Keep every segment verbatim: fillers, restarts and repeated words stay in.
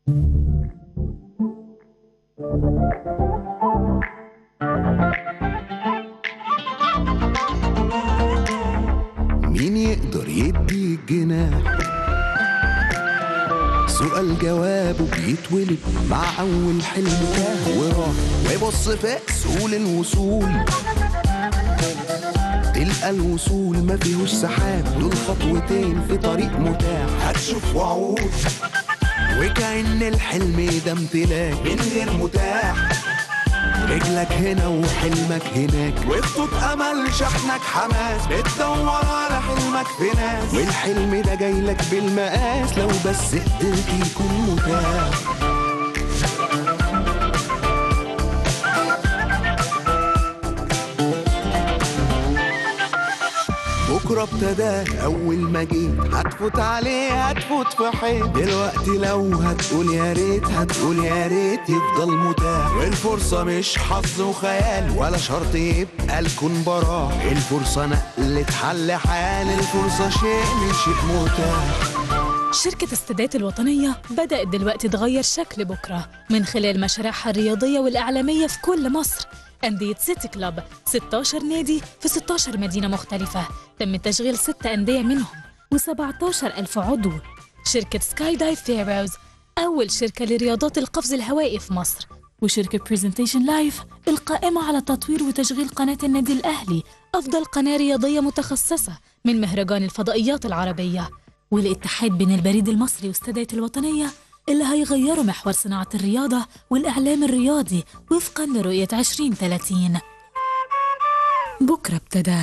مين يقدر يدي الجناح؟ سؤال جوابه بيتولد مع أول حلم تاه وراح، ويبص في سهول الوصول تلقى الوصول ما فيهوش سحاب، دول خطوتين في طريق متاح هتشوف وعود، وكأن الحلم ده امتلاك من غير متاح، رجلك هنا وحلمك هناك، وخطوط امل شحنك حماس، بتدور على حلمك في ناس، والحلم ده جايلك بالمقاس لو بس قدرت يكون متاح. بكرة ابتدى أول ما جيت، هتفوت عليه هتفوت في حيط، دلوقتي لو هتقول يا ريت هتقول يا ريت يفضل متاح، والفرصة مش حظ وخيال ولا شرط يبقى الكون براح، الفرصة نقلة حل حال، الفرصة شيء من شيء متاح. شركة السادات الوطنية بدأت دلوقتي تغير شكل بكرة من خلال مشاريعها الرياضية والإعلامية في كل مصر. أندية سيتي كلاب ستاشر نادي في ستاشر مدينة مختلفة، تم تشغيل ست أندية منهم وسبعتاشر ألف عضو. شركة سكاي دايف فيروز أول شركة لرياضات القفز الهوائي في مصر، وشركة بريزنتيشن لايف القائمة على تطوير وتشغيل قناة النادي الأهلي أفضل قناة رياضية متخصصة من مهرجان الفضائيات العربية، والاتحاد بين البريد المصري والسادات الوطنية اللي هيغيروا محور صناعة الرياضة والإعلام الرياضي وفقاً لرؤية عشرين ثلاثين. بكرة ابتدى.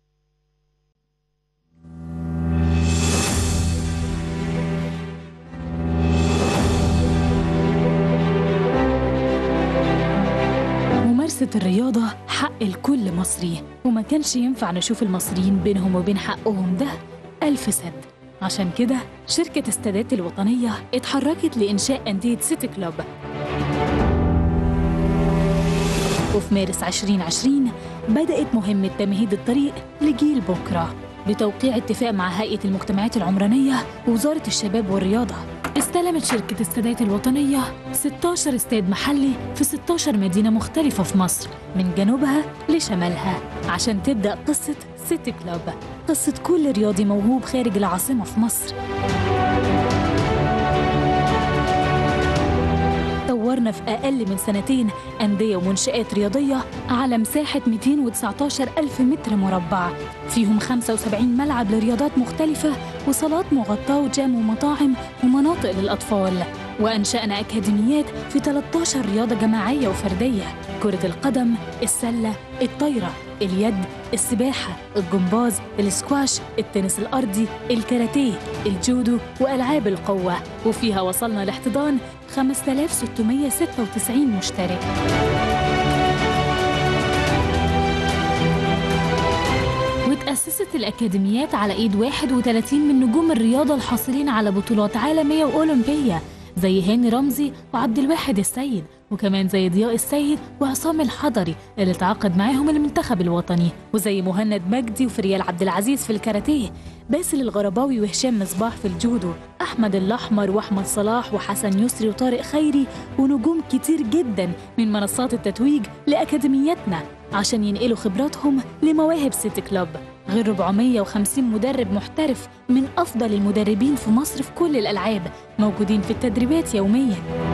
ممارسة الرياضة حق الكل مصري، وما كانش ينفع نشوف المصريين بينهم وبين حقهم ده ألف سد. عشان كده شركة السادات الوطنية اتحركت لإنشاء أندية سيتي كلوب، وفي مارس عشرين عشرين بدأت مهمة تمهيد الطريق لجيل بكرة بتوقيع اتفاق مع هيئة المجتمعات العمرانية ووزارة الشباب والرياضة. استلمت شركة السادات الوطنية ستاشر استاد محلي في ستاشر مدينة مختلفة في مصر من جنوبها لشمالها، عشان تبدأ قصة سيتي كلوب، قصة كل رياضي موهوب خارج العاصمة في مصر. طورنا في أقل من سنتين أندية ومنشآت رياضية على مساحة مئتين وتسعتاشر ألف متر مربع، فيهم خمسة وسبعين ملعب لرياضات مختلفة وصالات مغطاة وجام ومطاعم ومناطق للأطفال، وأنشأنا أكاديميات في تلتاشر رياضة جماعية وفردية: كرة القدم، السلة، الطايرة، اليد، السباحة، الجمباز، الاسكواش، التنس الأرضي، الكاراتيه، الجودو وألعاب القوة، وفيها وصلنا لاحتضان خمسة آلاف وستمية وستة وتسعين مشترك. وتأسست الأكاديميات على إيد واحد وثلاثين من نجوم الرياضة الحاصلين على بطولات عالمية وأولمبية، زي هاني رمزي وعبد الواحد السيد، وكمان زي ضياء السيد وعصام الحضري اللي تعاقد معاهم المنتخب الوطني، وزي مهند مجدي وفريال عبد العزيز في الكاراتيه، باسل الغرباوي وهشام مصباح في الجودو، أحمد الأحمر وأحمد صلاح وحسن يسري وطارق خيري، ونجوم كتير جدا من منصات التتويج لأكاديمياتنا عشان ينقلوا خبراتهم لمواهب سيتي كلوب، غير أربعمية وخمسين مدرب محترف من أفضل المدربين في مصر في كل الألعاب موجودين في التدريبات يومياً.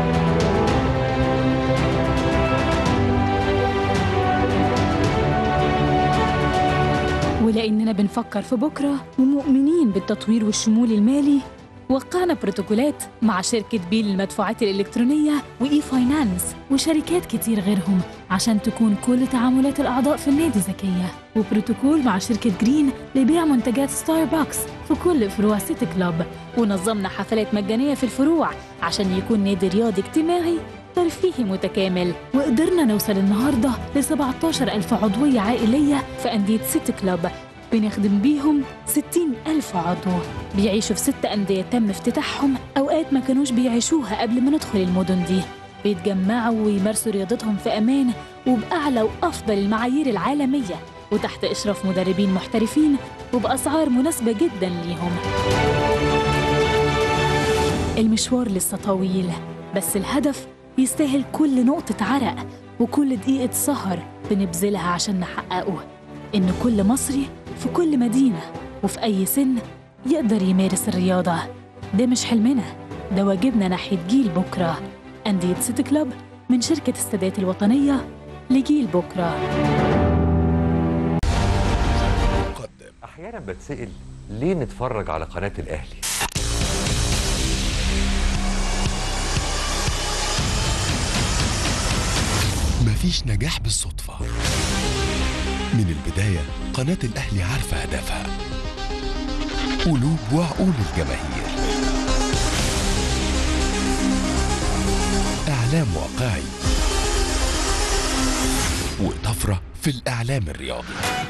ولأننا بنفكر في بكرة ومؤمنين بالتطوير والشمول المالي، وقعنا بروتوكولات مع شركة بيل للمدفوعات الإلكترونية وإي فاينانس وشركات كتير غيرهم عشان تكون كل تعاملات الأعضاء في النادي ذكية، وبروتوكول مع شركة جرين لبيع منتجات ستاربكس في كل فروع سيتي كلوب، ونظمنا حفلات مجانية في الفروع عشان يكون نادي رياضي اجتماعي ترفيهي متكامل. وقدرنا نوصل النهاردة ل سبعتاشر ألف عضوية عائلية في أندية سيتي كلوب، بنخدم بيهم ستين ألف عضو بيعيشوا في ست أندية تم افتتاحهم أوقات ما كانوش بيعيشوها قبل ما ندخل المدن دي، بيتجمعوا ويمارسوا رياضتهم في أمان وبأعلى وأفضل المعايير العالمية وتحت إشراف مدربين محترفين وبأسعار مناسبة جدا ليهم. المشوار لسه طويل بس الهدف يستاهل كل نقطة عرق وكل دقيقة سهر بنبذلها عشان نحققه، إن كل مصري في كل مدينة وفي أي سن يقدر يمارس الرياضة. ده مش حلمنا، ده واجبنا ناحية جيل بكرة. أندية سيتي كلوب من شركة السادات الوطنية لجيل بكرة. أحياناً بتسأل ليه نتفرج على قناة الأهلي؟ مفيش نجاح بالصدفة. من البداية قناة الأهلي عارفة هدفها، قلوب وعقول الجماهير، إعلام واقعي وطفرة في الإعلام الرياضي.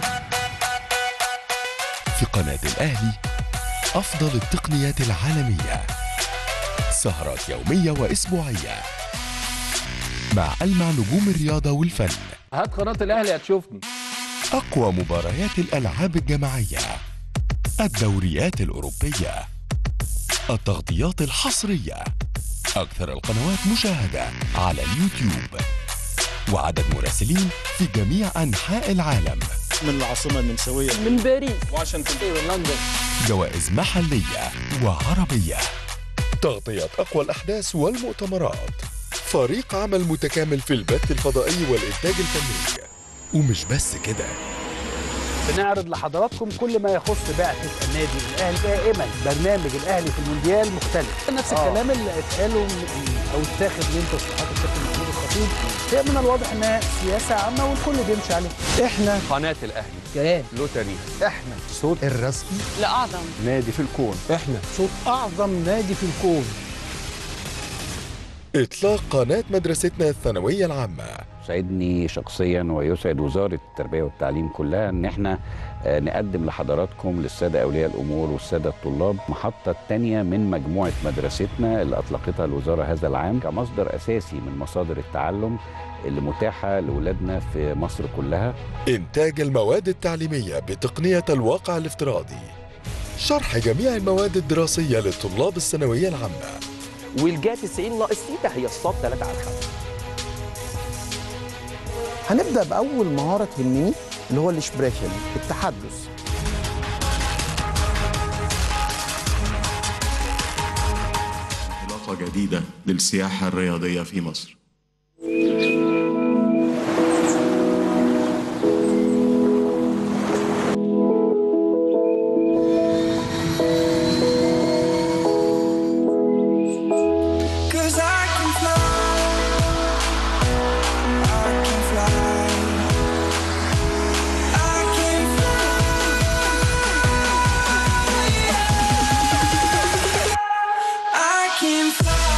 في قناة الأهلي أفضل التقنيات العالمية، سهرات يومية وأسبوعية مع ألمع نجوم الرياضة والفن. هات قناة الأهلي هتشوفني. أقوى مباريات الألعاب الجماعية، الدوريات الأوروبية، التغطيات الحصرية، أكثر القنوات مشاهدة على اليوتيوب، وعدد مراسلين في جميع أنحاء العالم، من العاصمة النمساوية، من باريس، واشنطن، ولندن. جوائز محلية وعربية، تغطية أقوى الأحداث والمؤتمرات، فريق عمل متكامل في البث الفضائي والإنتاج الفني. ومش بس كده، بنعرض لحضراتكم كل ما يخص بعثة النادي الأهلي دائما. برنامج الأهلي في المونديال مختلف. نفس آه. الكلام اللي اتقاله أو اتاخد من تصريحات الكابتن محمود الخطيب، هي من الواضح إنها سياسة عامة والكل بيمشي عليها. إحنا قناة الأهلي كيان له تاريخ. إحنا صوت الرسمي لأعظم نادي في الكون. إحنا صوت أعظم نادي في الكون. إطلاق قناة مدرستنا الثانوية العامة. يسعدني شخصيا ويسعد وزارة التربية والتعليم كلها ان احنا نقدم لحضراتكم للسادة أولياء الأمور والسادة الطلاب محطة تانية من مجموعة مدرستنا اللي أطلقتها الوزارة هذا العام كمصدر أساسي من مصادر التعلم اللي متاحة لأولادنا في مصر كلها. إنتاج المواد التعليمية بتقنية الواقع الافتراضي، شرح جميع المواد الدراسية للطلاب الثانوية العامة، والجا تسعين ناقص ثيتا هي الصاد ثلاثة على خمسة. هنبدأ بأول مهارة تهمني اللي هو الإشبريشن، التحدث. انطلاقة جديدة للسياحة الرياضية في مصر. I can fly.